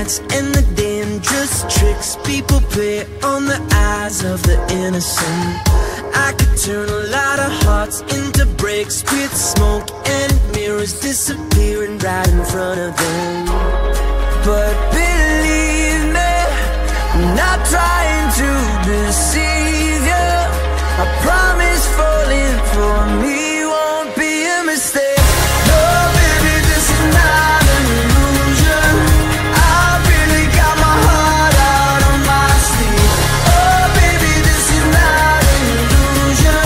nights and the dangerous tricks people play on the eyes of the innocent. I could turn a lot of hearts into breaks with smoke and mirrors disappearing right in front of them. But believe me, I'm not trying to deceive you. I promise falling for me won't be a mistake. No, baby, this is not an illusion. I really got my heart out on my sleeve. Oh, baby, this is not an illusion.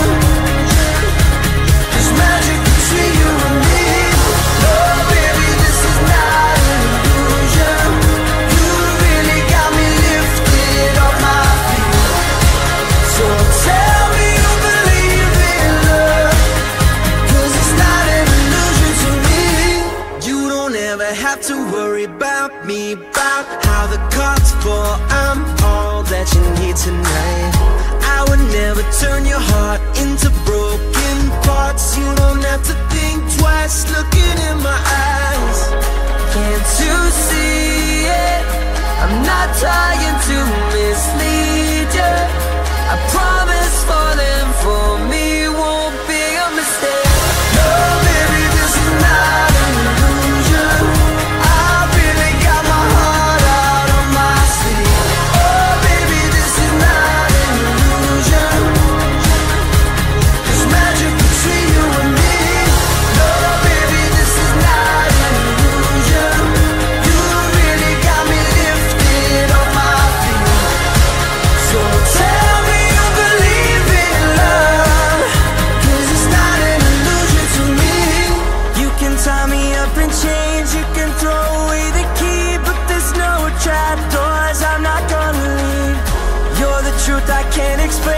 There's magic between you and me. No, baby, this is not an illusion. You really got me lifted off my feet. So tell me you believe in love, 'cause it's not an illusion to me. You don't ever have to worry about me, about how the cards fall. I'm all that you need tonight. I would never turn your heart into broken parts. You don't have to think twice looking in my eyes. Can't you see it? I'm not trying to mislead you. I promise falling for me won't be a mistake. No, baby, this is not an illusion. I really got my heart out on my sleeve. Oh, baby, this is not an illusion. There's magic between you and me. No, baby, this is not an illusion. You really got me lifted off my feet. So tell me you believe in love, 'cause it's not an illusion to me. You can tie me up in chains, you can throw away the key, but there's no trap doors, I'm not gonna leave. You're the truth I can't explain.